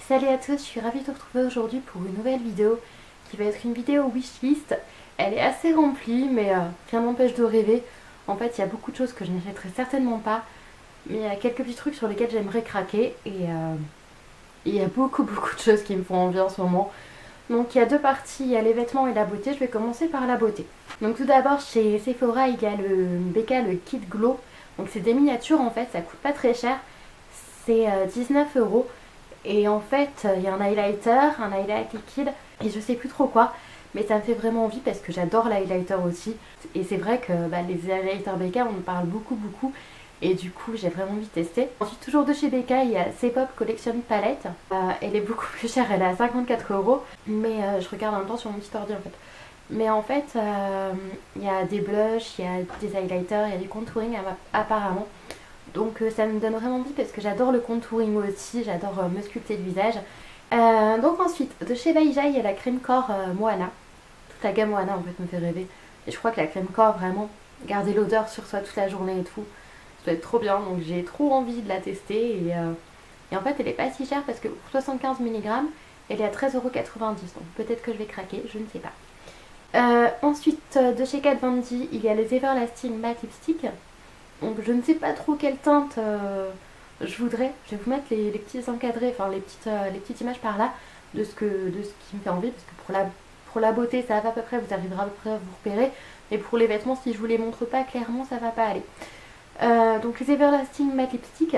Salut à tous, je suis ravie de vous retrouver aujourd'hui pour une nouvelle vidéo qui va être une vidéo wishlist. Elle est assez remplie mais rien n'empêche de rêver. En fait il y a beaucoup de choses que je n'achèterai certainement pas, mais il y a quelques petits trucs sur lesquels j'aimerais craquer et il y a beaucoup de choses qui me font envie en ce moment. Donc il y a deux parties, il y a les vêtements et la beauté. Je vais commencer par la beauté. Donc tout d'abord chez Sephora il y a le BK, le Kit Glow. Donc c'est des miniatures en fait, ça coûte pas très cher. C'est 19 €. Et en fait, il y a un highlight liquide et je sais plus trop quoi. Mais ça me fait vraiment envie parce que j'adore l'highlighter aussi. Et c'est vrai que les highlighters BK, on en parle beaucoup. Et du coup, j'ai vraiment envie de tester. Ensuite, toujours de chez BK, il y a C-Pop Collection Palette. Elle est beaucoup plus chère, elle est à 54 €. Mais je regarde en même temps sur mon petit ordi en fait. Mais en fait, il y a des blushs, il y a des highlighters, il y a du contouring apparemment. Donc ça me donne vraiment envie parce que j'adore le contouring aussi, j'adore me sculpter le visage. Donc ensuite, de chez Baija, il y a la crème corps Moana. Toute la gamme Moana en fait me fait rêver. Et je crois que la crème corps, vraiment, garder l'odeur sur soi toute la journée et tout, ça doit être trop bien. Donc j'ai trop envie de la tester. Et en fait, elle est pas si chère parce que pour 75 mg, elle est à 13,90 €. Donc peut-être que je vais craquer, je ne sais pas. Ensuite, de chez Kat Von D, il y a les Everlasting Matte Lipstick. Donc je ne sais pas trop quelle teinte je voudrais. Je vais vous mettre les petits encadrés, enfin les petites images par là de ce qui me fait envie. Parce que pour la beauté ça va à peu près, vous arriverez à peu près à vous repérer. Mais pour les vêtements, si je vous les montre pas clairement, ça va pas aller. Donc les Everlasting Matte Lipstick,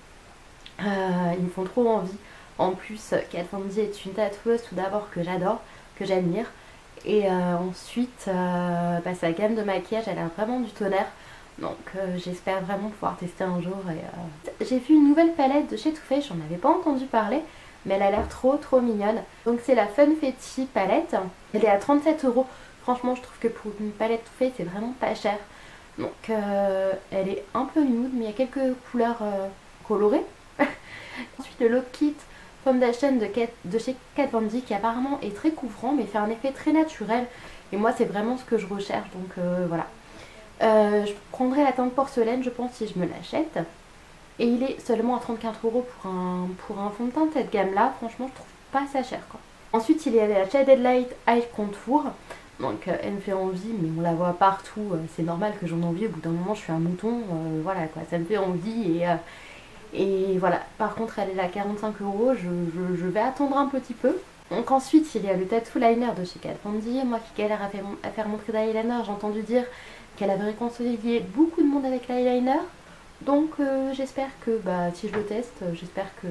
ils me font trop envie. En plus, Kat Von D est une tatoueuse tout d'abord que j'adore, que j'admire. Et ensuite, sa gamme de maquillage, elle a vraiment du tonnerre. Donc j'espère vraiment pouvoir tester un jour. J'ai vu une nouvelle palette de chez Too Faced, j'en avais pas entendu parler, mais elle a l'air trop mignonne. Donc c'est la Funfetti palette, elle est à 37 €. Franchement je trouve que pour une palette Too Faced c'est vraiment pas cher. Donc elle est un peu nude mais il y a quelques couleurs colorées. Ensuite le Look Kit Foundation de chez Kat Von D qui apparemment est très couvrant mais fait un effet très naturel. Et moi c'est vraiment ce que je recherche, donc voilà. Je prendrai la teinte porcelaine je pense si je me l'achète. Et il est seulement à 34 € pour un fond de teint de cette gamme là. Franchement je trouve pas ça cher quoi. Ensuite il y a la Shaded Light Eye Contour. Donc elle me fait envie mais on la voit partout. C'est normal que j'en ai envie, au bout d'un moment je suis un mouton. Voilà quoi, ça me fait envie et voilà. Par contre elle est à 45 €, je vais attendre un petit peu. Donc ensuite il y a le Tattoo Liner de chez Kat Von D. Moi qui galère à faire mon trait d'eyeliner, j'ai entendu dire qu'elle avait réconcilié beaucoup de monde avec l'eyeliner. Donc j'espère que si je le teste, j'espère que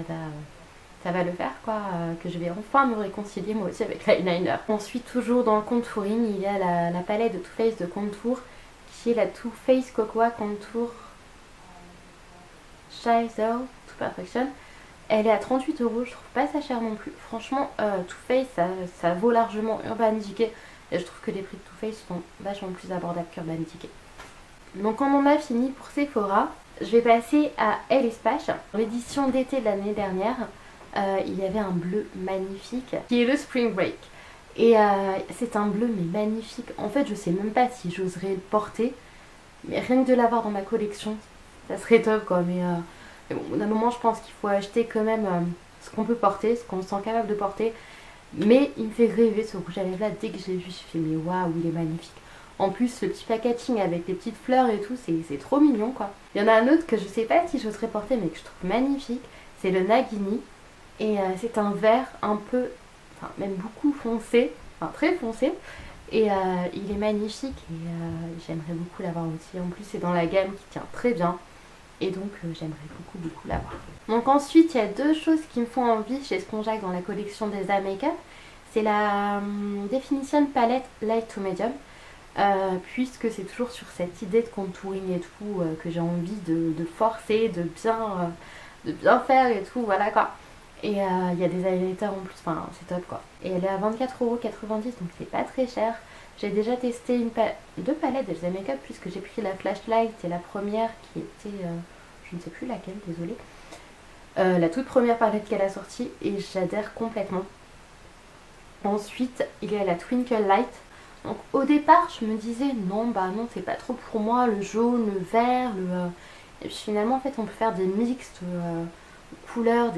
ça va le faire quoi, que je vais enfin me réconcilier moi aussi avec l'eyeliner. Ensuite toujours dans le contouring, il y a la palette de Too Faced de contour qui est la Too Faced Cocoa Contour Shizer to Perfection. Elle est à 38 €, je trouve pas ça cher non plus. Franchement Too Faced ça vaut largement Urban Decay. Et je trouve que les prix de Too Faced sont vachement plus abordables qu'Urban Decay. Donc on en a fini pour Sephora. Je vais passer à Elle Espace. Dans l'édition d'été de l'année dernière, il y avait un bleu magnifique qui est le Spring Break. Et c'est un bleu mais magnifique. En fait je sais même pas si j'oserais le porter. Mais rien que de l'avoir dans ma collection, ça serait top quoi. Mais bon, d'un moment je pense qu'il faut acheter quand même ce qu'on peut porter, ce qu'on se sent capable de porter. Mais il me fait rêver ce rouge à lèvres là. Dès que je l'ai vu, je me suis dit mais waouh, il est magnifique. En plus le petit packaging avec les petites fleurs et tout, c'est trop mignon quoi. Il y en a un autre que je sais pas si j'oserais porter mais que je trouve magnifique. C'est le Nagini. Et c'est un vert un peu, enfin même beaucoup foncé, enfin très foncé. Et il est magnifique et j'aimerais beaucoup l'avoir aussi. En plus c'est dans la gamme qui tient très bien. Et donc j'aimerais beaucoup l'avoir. Donc ensuite il y a deux choses qui me font envie chez Spongeac dans la collection des A Makeup. C'est la Definition Palette Light to Medium. Puisque c'est toujours sur cette idée de contouring et tout que j'ai envie de forcer, de bien faire et tout, voilà quoi. Et il y a des highlighters en plus, enfin c'est top quoi. Et elle est à 24,90 € donc c'est pas très cher. J'ai déjà testé deux palettes d'Elsa Makeup puisque j'ai pris la Flashlight et la première qui était, je ne sais plus laquelle, désolée. La toute première palette qu'elle a sortie et j'adhère complètement. Ensuite il y a la Twinkle Light. Donc au départ je me disais non non c'est pas trop pour moi, le jaune, le vert, et puis finalement en fait on peut faire des mix de couleurs,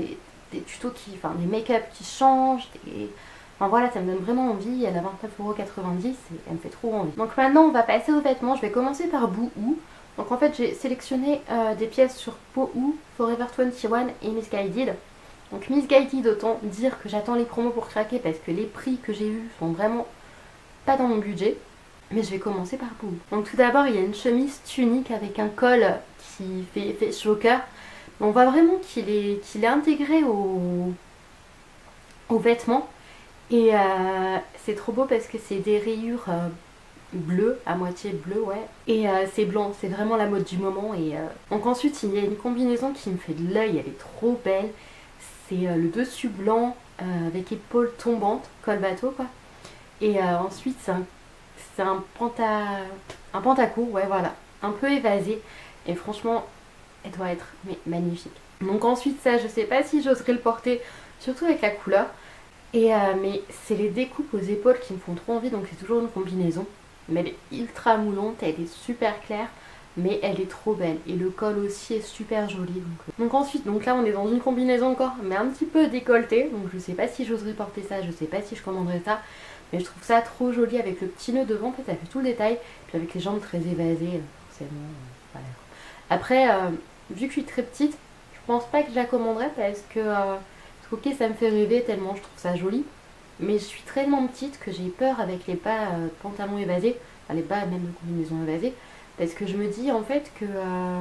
des tutos enfin des make-up qui changent, enfin voilà, ça me donne vraiment envie. Elle a 29,90 € et elle me fait trop envie. Donc maintenant on va passer aux vêtements. Je vais commencer par Boohoo. Donc en fait j'ai sélectionné des pièces sur Boohoo, Forever 21 et Missguided. Donc Missguided, autant dire que j'attends les promos pour craquer parce que les prix que j'ai eus sont vraiment pas dans mon budget. Mais je vais commencer par Boohoo. Donc tout d'abord il y a une chemise tunique avec un col qui fait effet choker. On voit vraiment qu'il est intégré aux vêtements. Et c'est trop beau parce que c'est des rayures bleues, à moitié bleu, ouais. Et c'est blanc, c'est vraiment la mode du moment. Et donc ensuite il y a une combinaison qui me fait de l'œil, elle est trop belle. C'est le dessus blanc avec épaules tombantes, col bateau quoi. Et ensuite c'est un pantacourt, ouais voilà, un peu évasé. Et franchement, elle doit être magnifique. Donc ensuite ça, je sais pas si j'oserais le porter, surtout avec la couleur. Et mais c'est les découpes aux épaules qui me font trop envie, donc c'est toujours une combinaison. Mais elle est ultra moulante, elle est super claire, mais elle est trop belle. Et le col aussi est super joli. Donc ensuite, donc là on est dans une combinaison encore, mais un petit peu décolletée. Donc je sais pas si j'oserais porter ça, je sais pas si je commanderais ça. Mais je trouve ça trop joli avec le petit nœud devant, en fait ça fait tout le détail. Puis avec les jambes très évasées, forcément, voilà. Après, vu que je suis très petite, je pense pas que je la commanderais parce que ok, ça me fait rêver tellement je trouve ça joli, mais je suis tellement petite que j'ai peur avec les bas pantalons évasés, enfin les bas même de combinaison évasée, parce que je me dis en fait que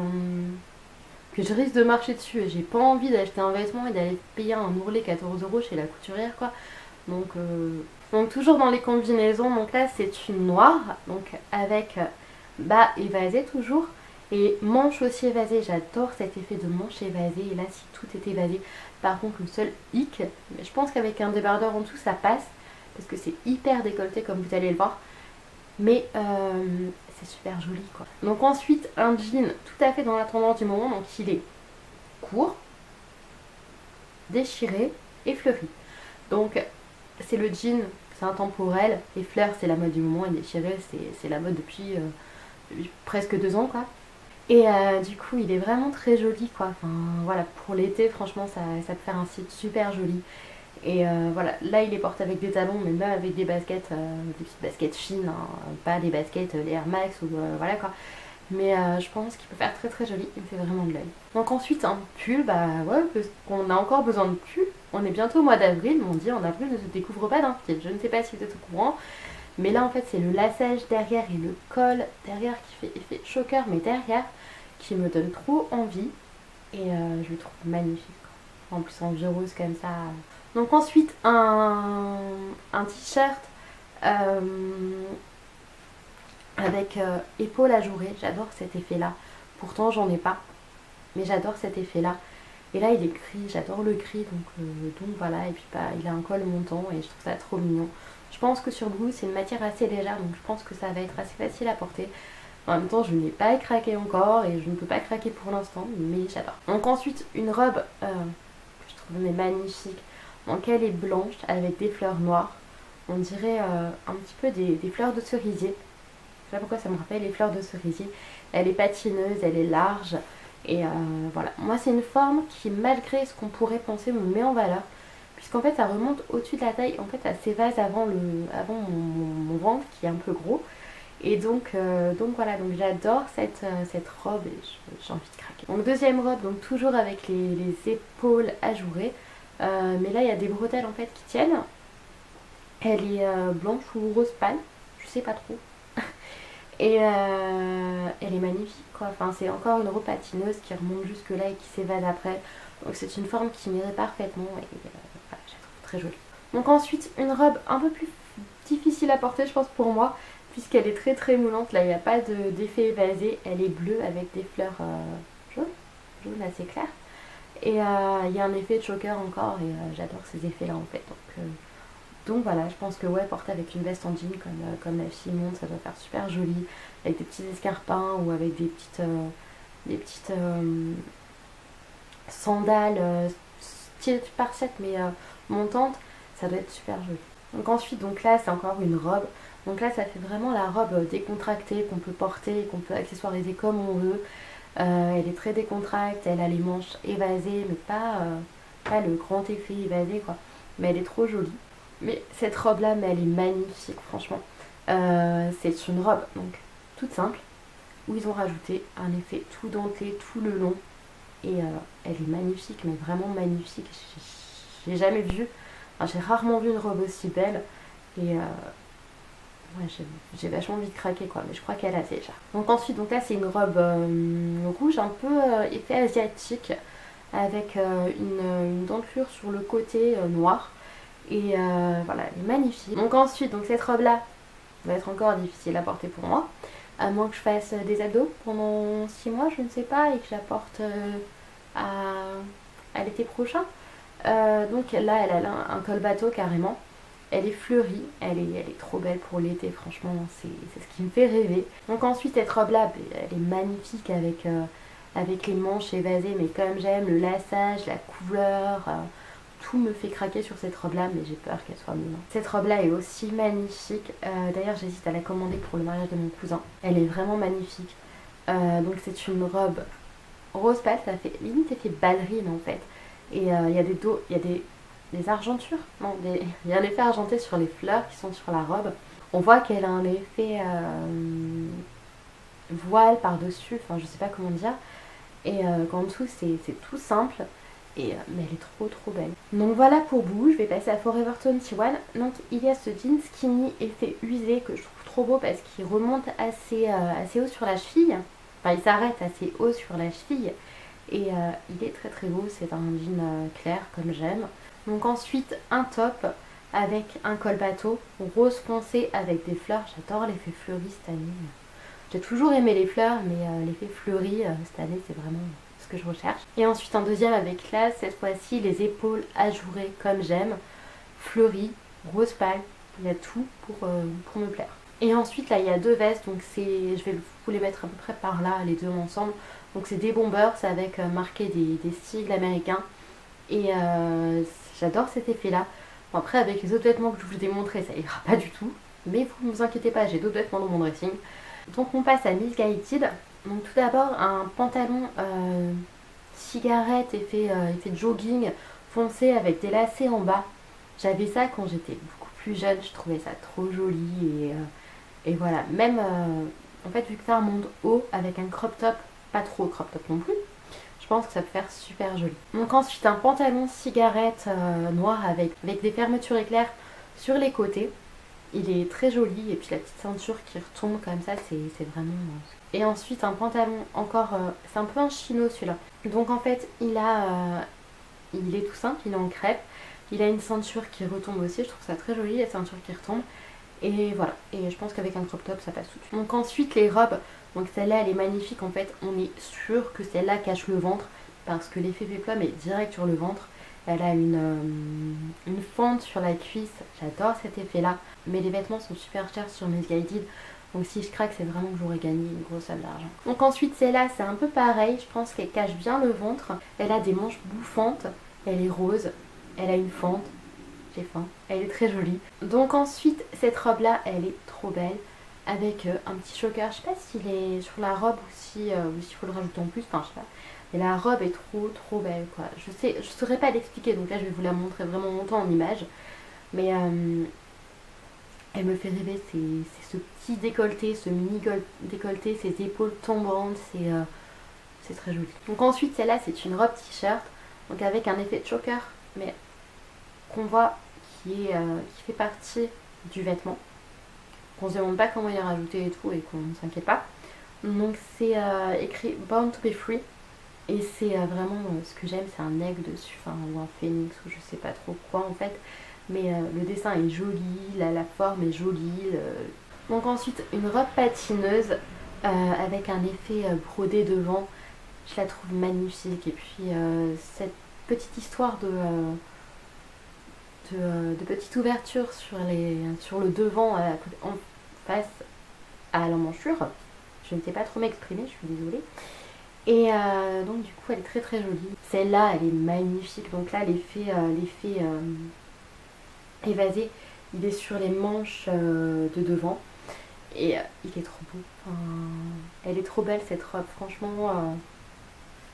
je risque de marcher dessus et j'ai pas envie d'acheter un vêtement et d'aller payer un ourlet 14 € chez la couturière quoi. Donc toujours dans les combinaisons, donc là c'est une noire, donc avec bas évasé toujours. Et manche aussi évasée, j'adore cet effet de manche évasée. Et là, si tout est évasé, par contre, le seul hic, mais je pense qu'avec un débardeur en dessous, ça passe. Parce que c'est hyper décolleté, comme vous allez le voir. Mais c'est super joli, quoi. Donc ensuite, un jean tout à fait dans la tendance du moment. Donc il est court, déchiré et fleuri. Donc c'est le jean, c'est intemporel. Les fleurs, c'est la mode du moment. Et déchiré, c'est la mode depuis presque 2 ans, quoi. Et du coup il est vraiment très joli quoi, enfin voilà, pour l'été franchement ça peut faire un site super joli. Et voilà, là il est porté avec des talons, mais même avec des baskets, des petites baskets fines, hein, pas des baskets, les Air Max ou voilà quoi. Mais je pense qu'il peut faire très très joli, il me fait vraiment de l'œil. Donc ensuite un pull, bah ouais, parce qu'on a encore besoin de pull. On est bientôt au mois d'avril, mais on dit en avril ne se découvre pas d'un fil. Je ne sais pas si vous êtes au courant. Mais là en fait c'est le laçage derrière et le col derrière qui fait effet choker, mais derrière, qui me donne trop envie. Et je le trouve magnifique. En plus en vieux rose comme ça. Donc ensuite un t-shirt avec épaule ajourée. J'adore cet effet là. Pourtant j'en ai pas. Mais j'adore cet effet là. Et là il est gris, j'adore le gris. Donc voilà, et puis bah, il a un col montant et je trouve ça trop mignon. Je pense que sur Boohoo c'est une matière assez légère, donc je pense que ça va être assez facile à porter. En même temps je n'ai pas craqué encore et je ne peux pas craquer pour l'instant, mais j'adore. Donc ensuite une robe que je trouve magnifique, donc elle est blanche avec des fleurs noires. On dirait un petit peu des fleurs de cerisier. Je sais pas pourquoi ça me rappelle les fleurs de cerisier. Elle est patineuse, elle est large et voilà. Moi c'est une forme qui malgré ce qu'on pourrait penser me met en valeur. Puisqu'en fait ça remonte au-dessus de la taille, en fait ça s'évase avant mon ventre qui est un peu gros. Et donc voilà, donc j'adore cette robe et j'ai envie de craquer. Donc deuxième robe, donc toujours avec les épaules ajourées. Mais là il y a des bretelles en fait qui tiennent. Elle est blanche ou rose pâle, je sais pas trop. Et elle est magnifique quoi, enfin c'est encore une robe patineuse qui remonte jusque là et qui s'évade après. Donc c'est une forme qui m'irait parfaitement et voilà, je la trouve très jolie. Donc ensuite une robe un peu plus difficile à porter je pense pour moi, puisqu'elle est très très moulante. Là il n'y a pas d'effet évasé, elle est bleue avec des fleurs jaunes assez claires. Et il y a un effet de choker encore et j'adore ces effets là en fait. Donc voilà, je pense que ouais, porter avec une veste en jean comme la fille monte, ça doit faire super joli. Avec des petits escarpins ou avec des petites sandales style par-set mais montantes, ça doit être super joli. Donc ensuite, donc là c'est encore une robe. Donc là ça fait vraiment la robe décontractée qu'on peut porter, qu'on peut accessoiriser comme on veut. Elle est très décontractée, elle a les manches évasées mais pas le grand effet évasé quoi, mais elle est trop jolie. Mais cette robe là, mais elle est magnifique franchement. C'est une robe donc toute simple où ils ont rajouté un effet tout dentelé tout le long et elle est magnifique, mais vraiment magnifique. J'ai jamais vu, enfin, j'ai rarement vu une robe aussi belle et ouais, j'ai vachement envie de craquer quoi, mais je crois qu'elle a déjà. Donc ensuite, donc là c'est une robe rouge un peu effet asiatique avec une dentelure sur le côté noir et voilà, elle est magnifique. Donc ensuite, donc cette robe là va être encore difficile à porter pour moi, à moins que je fasse des abdos pendant 6 mois, je ne sais pas, et que je la porte à l'été prochain. Donc là, elle a un col bateau carrément. Elle est fleurie, elle est trop belle pour l'été, franchement, c'est ce qui me fait rêver. Donc ensuite, cette robe-là, elle est magnifique avec les manches évasées, mais comme j'aime, le lassage, la couleur, tout me fait craquer sur cette robe-là, mais j'ai peur qu'elle soit moulante. Cette robe-là est aussi magnifique, d'ailleurs j'hésite à la commander pour le mariage de mon cousin. Elle est vraiment magnifique. Donc c'est une robe rose pâle, ça fait limite effet ballerine en fait. Et il y a des argentures, non, il y a un effet argenté sur les fleurs qui sont sur la robe. On voit qu'elle a un effet voile par-dessus, enfin je sais pas comment dire. Et qu'en dessous c'est tout simple. Et, mais elle est trop belle. Donc voilà pour vous, je vais passer à Forever 21. Donc il y a ce jean skinny effet usé que je trouve trop beau parce qu'il remonte assez haut sur la cheville. Enfin il s'arrête assez haut sur la cheville. Et il est très beau, c'est un jean clair comme j'aime. Donc ensuite un top avec un col bateau rose foncé avec des fleurs. J'adore l'effet fleuri cette année. J'ai toujours aimé les fleurs mais l'effet fleuri cette année c'est vraiment ce que je recherche. Et ensuite un deuxième avec là cette fois-ci les épaules ajourées comme j'aime. Fleuri, rose pâle, il y a tout pour me plaire. Et ensuite là il y a deux vestes, donc je vais vous les mettre à peu près par là les deux ensemble. Donc c'est des bombers, c'est avec marqué des sigles américains. Et j'adore cet effet là. Bon, après avec les autres vêtements que je vous ai montrés ça ira pas du tout. Mais vous ne vous inquiétez pas, j'ai d'autres vêtements dans mon dressing. Donc on passe à Missguided. Donc tout d'abord un pantalon cigarette effet jogging foncé avec des lacets en bas. J'avais ça quand j'étais beaucoup plus jeune, je trouvais ça trop joli et voilà. Même en fait vu que ça remonte haut avec un crop top, pas trop crop top non plus, je pense que ça peut faire super joli. Donc ensuite un pantalon cigarette noir avec des fermetures éclairs sur les côtés. Il est très joli et puis la petite ceinture qui retombe comme ça c'est vraiment... Et ensuite un pantalon encore, c'est un peu un chino celui-là. Donc en fait il est tout simple, il est en crêpe. Il a une ceinture qui retombe aussi, je trouve ça très joli, la ceinture qui retombe. Et voilà, et je pense qu'avec un crop top ça passe tout de suite. Donc ensuite les robes, donc celle-là elle est magnifique en fait. On est sûr que celle-là cache le ventre parce que l'effet péplum est direct sur le ventre. Elle a une fente sur la cuisse, j'adore cet effet là. Mais les vêtements sont super chers sur Missguided. Donc si je craque c'est vraiment que j'aurais gagné une grosse somme d'argent. Donc ensuite celle-là c'est un peu pareil, je pense qu'elle cache bien le ventre. Elle a des manches bouffantes, elle est rose, elle a une fente, j'ai faim, elle est très jolie. Donc ensuite cette robe là elle est trop belle avec un petit choker. Je sais pas s'il est sur la robe ou s'il faut le rajouter en plus, enfin je sais pas. Mais la robe est trop belle quoi. Je saurais pas l'expliquer donc là je vais vous la montrer vraiment longtemps en image. Mais elle me fait rêver, c'est ce petit décolleté, ce mini décolleté, ces épaules tombantes, c'est très joli. Donc ensuite celle-là c'est une robe t-shirt, donc avec un effet de choker, mais qu'on voit qui fait partie du vêtement. Qu'on se demande pas comment il est rajouté et tout et qu'on ne s'inquiète pas. Donc c'est écrit Born to be Free. Et c'est vraiment ce que j'aime, c'est un aigle dessus, enfin, ou un phénix, ou je sais pas trop quoi en fait. Mais le dessin est joli, la forme est jolie. Donc ensuite une robe patineuse avec un effet brodé devant. Je la trouve magnifique. Et puis cette petite histoire de petite ouverture sur le devant en face à l'emmanchure. Je ne sais pas trop m'exprimer, je suis désolée. Et donc du coup elle est très jolie. Celle-là elle est magnifique. Donc là l'effet évasé il est sur les manches de devant. Et il est trop beau. Enfin, elle est trop belle cette robe. Franchement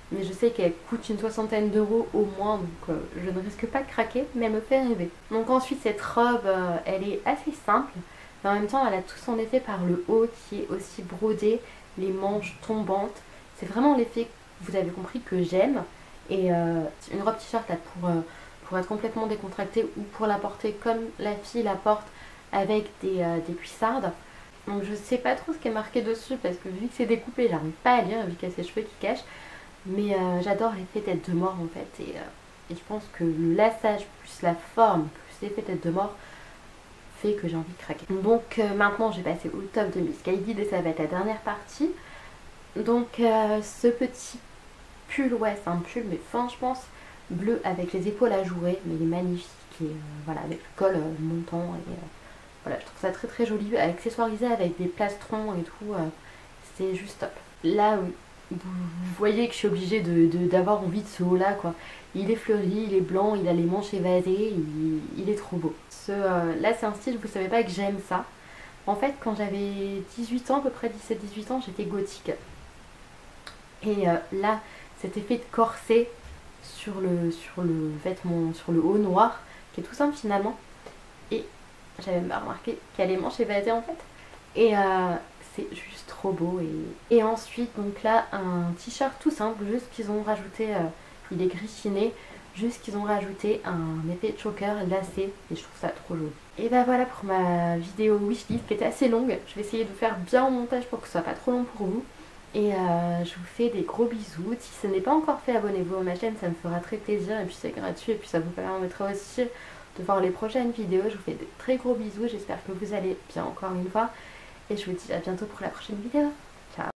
mais je sais qu'elle coûte une soixantaine d'euros au moins, donc je ne risque pas de craquer, mais elle me fait rêver. Donc ensuite cette robe, elle est assez simple, mais en même temps elle a tout son effet par le haut qui est aussi brodé, les manches tombantes. C'est vraiment l'effet, vous avez compris, que j'aime. Et une robe t-shirt là pour être complètement décontractée ou pour la porter comme la fille la porte avec des cuissardes. Donc je sais pas trop ce qui est marqué dessus parce que vu que c'est découpé, j'arrive pas à lire vu qu'il y a ses cheveux qui cachent. Mais j'adore l'effet tête de mort en fait. Et je pense que le lassage plus la forme plus l'effet tête de mort fait que j'ai envie de craquer. Donc maintenant j'ai passé au top de Miss Guided et ça va être la dernière partie. Donc ce petit pull, ouais c'est un pull mais fin je pense, bleu avec les épaules ajourées, mais il est magnifique et voilà avec le col montant et voilà je trouve ça très très joli, accessoirisé avec des plastrons et tout, c'est juste top. Là vous voyez que je suis obligée d'avoir envie de ce haut là quoi. Il est fleuri, il est blanc, il a les manches évasées, il est trop beau. Là c'est un style, vous savez pas que j'aime ça. En fait quand j'avais 18 ans, à peu près 17-18 ans, j'étais gothique. Et là cet effet de corset sur le vêtement, sur le haut noir, qui est tout simple finalement. Et j'avais même pas remarqué qu'il y a les manches évasées en fait. Et c'est juste trop beau. Et ensuite, donc là, un t-shirt tout simple, juste qu'ils ont rajouté, il est gris chiné, juste qu'ils ont rajouté un effet de choker lacé. Et je trouve ça trop joli. Et bah voilà pour ma vidéo wishlist qui était assez longue. Je vais essayer de faire bien en montage pour que ce soit pas trop long pour vous. Et je vous fais des gros bisous. Si ce n'est pas encore fait, abonnez-vous à ma chaîne, ça me fera très plaisir. Et puis c'est gratuit et puis ça vous permettra aussi de voir les prochaines vidéos. Je vous fais de très gros bisous. J'espère que vous allez bien encore une fois. Et je vous dis à bientôt pour la prochaine vidéo.